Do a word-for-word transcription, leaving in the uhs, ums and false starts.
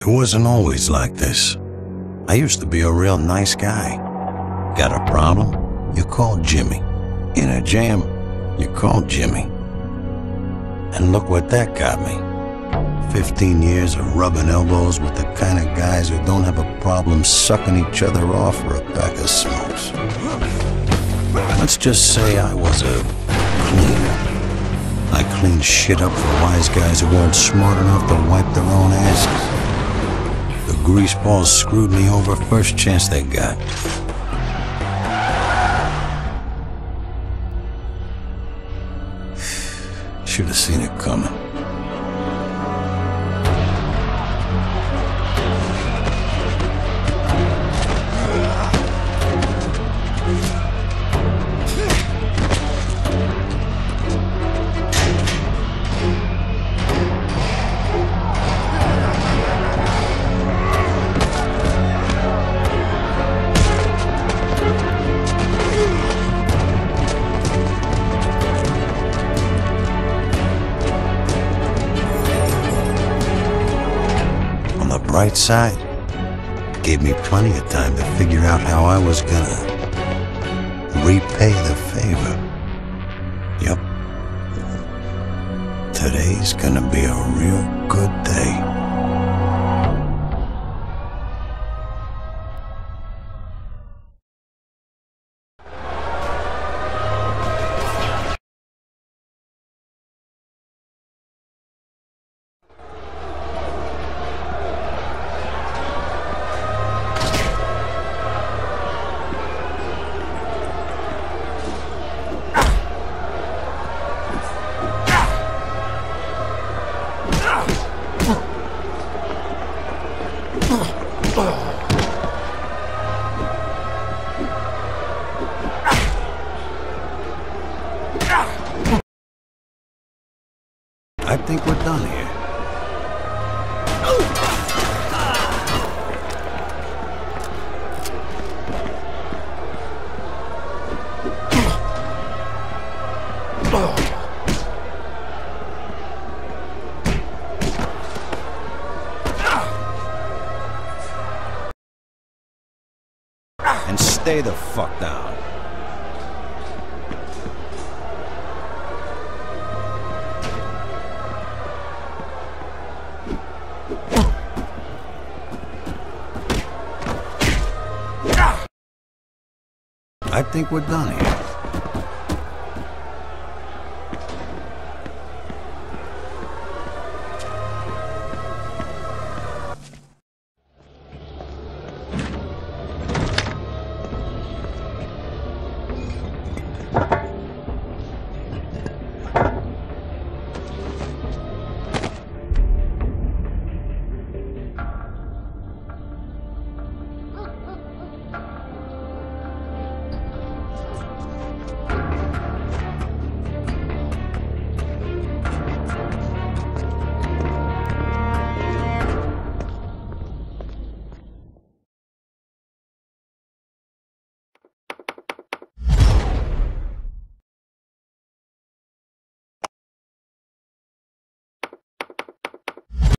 It wasn't always like this. I used to be a real nice guy. Got a problem? You call Jimmy. In a jam? You call Jimmy. And look what that got me. Fifteen years of rubbing elbows with the kind of guys who don't have a problem sucking each other off for a pack of smokes. Let's just say I was a cleaner. I cleaned shit up for wise guys who weren't smart enough to wipe their own asses. The greaseballs screwed me over first chance they got. Should have seen it coming. Bright side, gave me plenty of time to figure out how I was gonna repay the favor. Yep. Today's gonna be a real good day. I think we're done here. And stay the fuck down. I think we're done here.